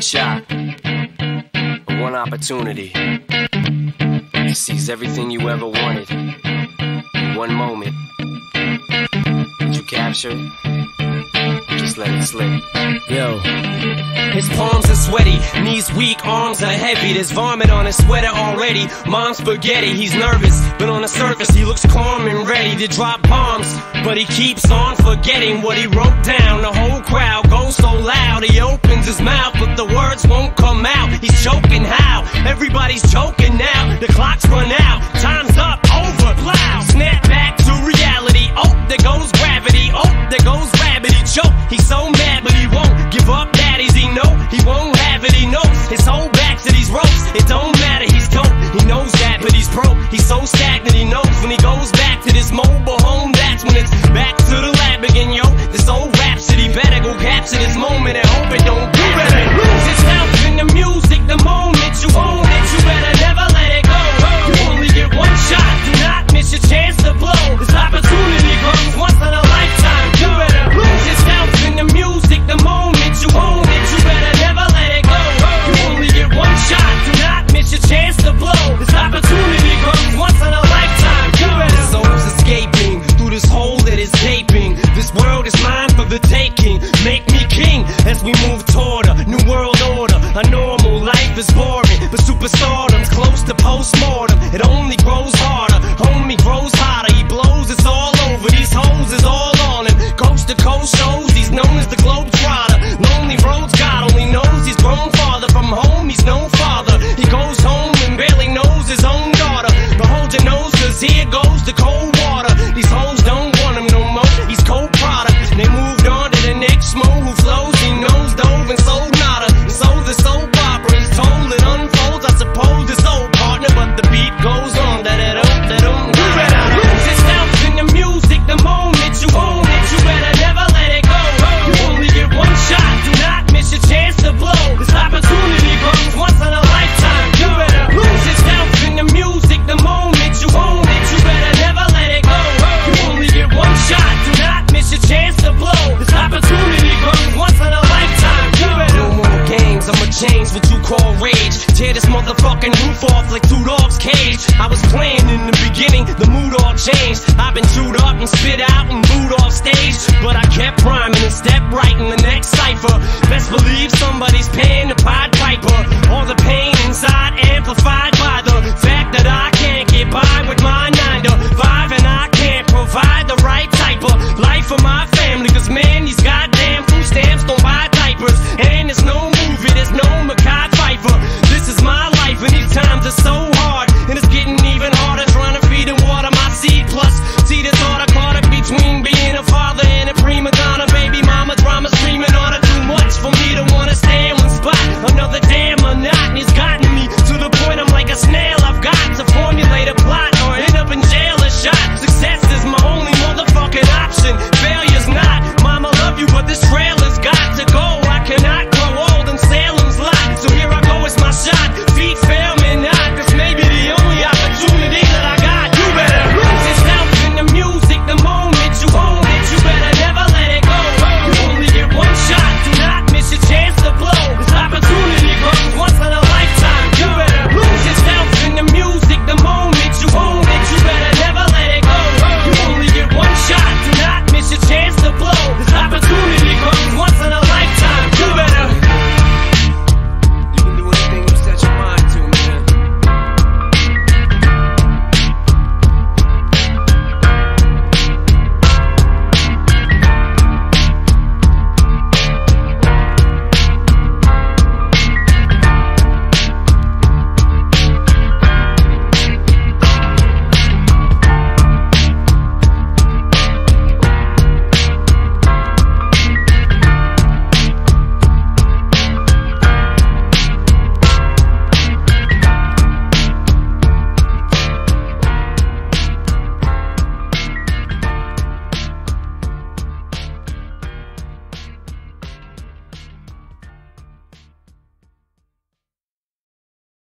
shot, one opportunity to seize everything you ever wanted in one moment. Did you capture it? Just let it slip. Yo. His palms are sweaty, knees weak, arms are heavy. There's vomit on his sweater already. Mom's spaghetti, he's nervous, but on the surface he looks calm and ready to drop bombs. But he keeps on forgetting what he wrote down. The whole crowd goes so loud, he opens his mouth, but the words won't come out. He's choking how? Everybody's choking now. The clock's run out, time's up, over, blaow. Snap back to reality, oh, there goes gravity. Oh, there goes rabbit, he choke. He's so mad, but he won't give up. Daddies, he know he won't have it, he knows his whole back to these ropes. It don't matter, he's dope, he knows that, but he's broke. He's so stagnant, he knows when he goes back to this mobile home, that's when it's back to the lab again, yo. This old rhapsody, better go capture this moment and hope it don't do better. Lose itself in the music, the moment you own it, you better never let it go. You only get one shot, do not miss your chance to blow. This opportunity comes once in a lifetime. You better lose yourself in the music, the moment you own it, you better never let it go. You only get one shot, do not miss your chance to blow. This opportunity comes once in a lifetime. You better. His soul's escaping through this hole that is gaping. This world is mine for the taking. Make me king as we move toward a new world order. A normal life is boring, but superstardom's close to postmortem. It only grows harder, homie grows hotter. He blows, it's all over. These hoes is all on him. Coast to coast shows, he's known as the Globetrotter. Lonely roads, God only knows he's grown farther from home. He's no father. He goes home and barely knows his own daughter. But hold your nose, cause here goes the cold water. These hoes don't want him no more. He's cold product. They moved on to the next mo who flows. He knows dove and sold nada. So the soap opera is told, it unfolds. I suppose it's old partner, but the beat goes on. You better lose yourself in the music, the moment you own it, you better never let it go. You only get one shot, do not miss your chance to blow. This opportunity comes once in a lifetime. You better lose yourself in the music, the moment you own it, you better never let it go. You only get one shot, do not miss your chance to blow. This opportunity comes once in a lifetime. You better. No more games, I'ma change what you call rage. Tear this motherfucking roof off like two dogs' cage. I was playing in the beginning, the mood all changed. I've been chewed up and spit out and